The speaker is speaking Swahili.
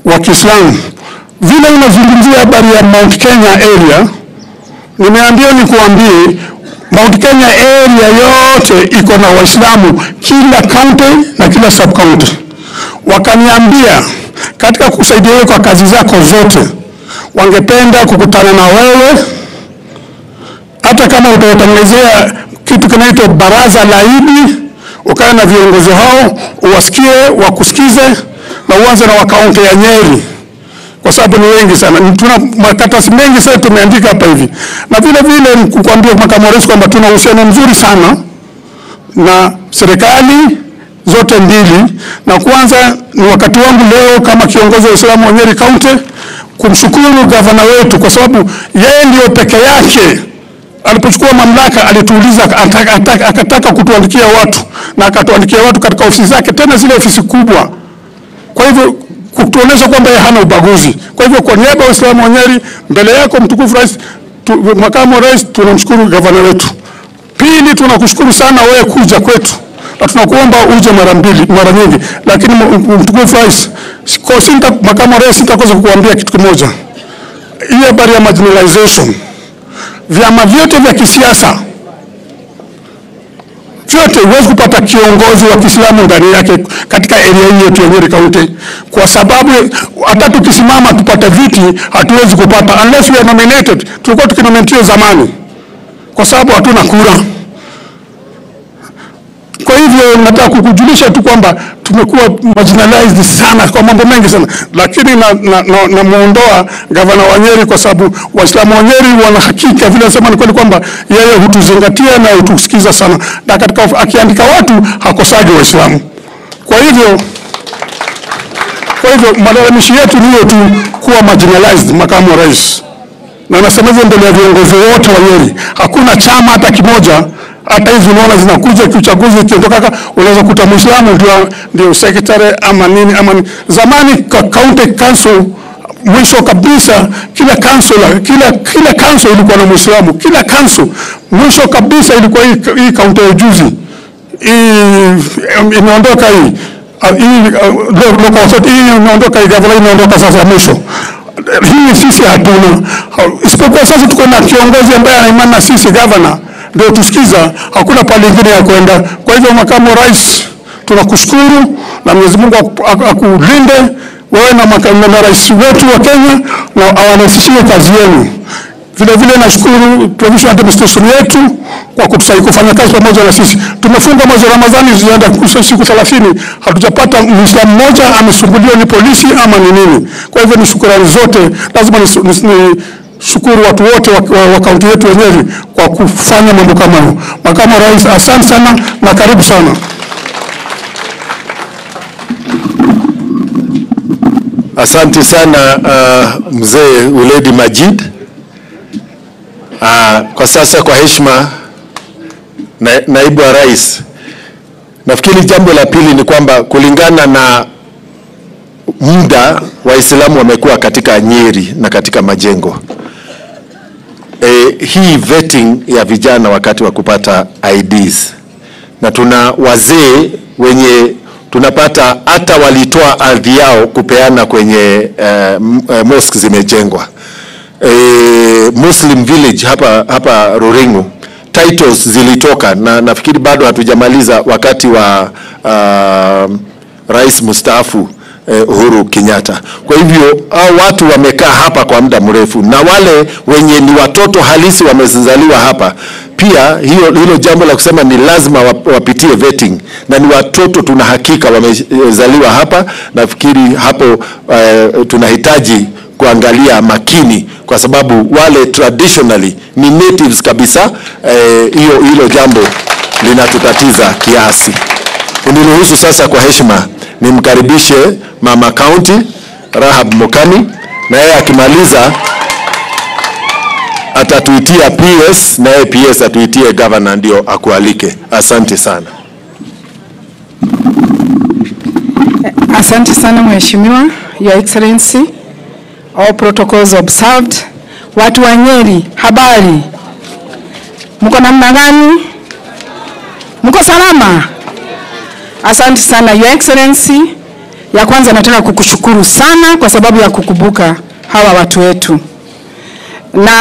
wa Kiislamu, vile unazungumzia habari ya Mount Kenya area, nimeambia nikuambie Mount Kenya area yote iko na Waislamu kila county na kila sub county. Wakaniambia katika kusaidia wewe kwa kazi zako zote, wangependa kukutana na wewe, hata kama utawatengenezea kitu kinaitwa baraza la Idi, ukae na viongozi hao, uwasikie, wakusikize, na uanze na wakaunti ya Nyeri, kwa sababu ni wengi sana. Tuna makaratasi mengi sana tumeandika hapa hivi. Na vile vile kukuambia makamu wa rais kwamba tuna uhusiano mzuri sana na serikali zote mbili. Na kwanza ni wakati wangu leo kama kiongozi wa Uislamu wa Nyeri County kumshukuru gavana wetu, kwa sababu yeye ndio peke yake alipochukua mamlaka alituuliza, akataka kutuandikia watu, na akatuandikia watu katika ofisi zake, tena zile ofisi kubwa. Kwa hivyo kutuonesha kwamba yeye hana ubaguzi. Kwa hivyo kwa niaba ya Waislamu wa Nyeri, mbele yako mtukufu rais, makamu wa rais, tunamshukuru gavana wetu. Pili, tunakushukuru sana wewe kuja kwetu, na tunakuomba uje mara nyingi. Lakini mtukufu rais, makamu wa rais, sitakosa kukuambia kitu kimoja. Hii habari ya marginalization, vyama vyote vya kisiasa vyote, huwezi kupata kiongozi wa Kiislamu ndani yake katika area hii yetu ya Nyeri County, kwa sababu hata tukisimama tupate viti hatuwezi kupata unless we are nominated. Tulikuwa tukinominatiwa zamani kwa sababu hatuna kura. Kwa hivyo nataka kukujulisha tu kwamba tumekuwa marginalized sana kwa mambo mengi sana, lakini na muondoa gavana wa Nyeri, kwa sababu Waislamu wa Nyeri wana hakika vile nasema ni kweli kwamba yeye hutuzingatia na hutusikiza sana, na katika akiandika watu hakosaji Waislamu. Kwa hivyo malalamishi yetu ni tu kuwa marginalized, makamu wa rais. Na nasema hivyo mbele ya viongozi wote wa Nyeri. Hakuna chama hata kimoja, hata hizo unaona zinakuja kiuchaguzi kiondoka, unaweza kuta Muislamu ndio secretary ama nini ama nini. Zamani county council mwisho kabisa kila council ilikuwa na Muislamu. Kila council mwisho kabisa ilikuwa hii county ya juzi. Imeondoka hii local authority imeondoka, hii gavana imeondoka sasa mwisho. Hii sisi hatuna. Isipokuwa sasa tuko na kiongozi ambaye ana imani na sisi, governor ndio tusikiza, hakuna pale nyingine ya kwenda. Kwa hivyo makamu wa rais, tunakushukuru na Mwenyezi Mungu akulinde wewe na rais wetu wa Kenya, na awarahisishie kazi yenu. Vile vile nashukuru provincial administration yetu kwa kutusaidia kufanya kazi pamoja na sisi. Tumefunga mwezi wa Ramadhani zienda siku 30, hatujapata Muislamu mmoja amesumbuliwa ni polisi ama ni nini. Kwa hivyo ni shukrani zote, lazima ni shukuru watu wote wa kaunti yetu ya Nyeri kwa kufanya mambo kama hayo. Makamu wa rais, asante sana na karibu sana. Asante sana mzee Uledi Majid. Kwa sasa kwa heshima naibu wa rais, nafikiri jambo la pili ni kwamba kulingana na muda Waislamu wamekuwa katika Nyeri na katika majengo, hii vetting ya vijana wakati wa kupata IDs, na tuna wazee wenye tunapata hata walitoa ardhi yao kupeana kwenye mosque zimejengwa. Muslim village hapa Ruringu, titles zilitoka, na nafikiri bado hatujamaliza wakati wa rais mustaafu Uhuru Kenyatta. Kwa hivyo hao watu wamekaa hapa kwa muda mrefu, na wale wenye ni watoto halisi wamezaliwa hapa pia. Hilo jambo la kusema ni lazima wapitie vetting, na ni watoto tuna hakika wamezaliwa hapa. Nafikiri hapo tunahitaji kuangalia makini, kwa sababu wale traditionally ni natives kabisa. Hilo jambo linatutatiza kiasi. Uniruhusu sasa kwa heshima nimkaribishe mama county Rahab Mokani, na yeye akimaliza atatuitia PS, na yeye PS atuitie governor ndio akualike. Asante sana. Asante sana mheshimiwa, Your Excellency. All protocols observed. Watu wa Nyeri, habari? Mko namna gani? Mko salama? Asante sana Your Excellency, Ya kwanza nataka kukushukuru sana kwa sababu ya kukumbuka hawa watu wetu. Na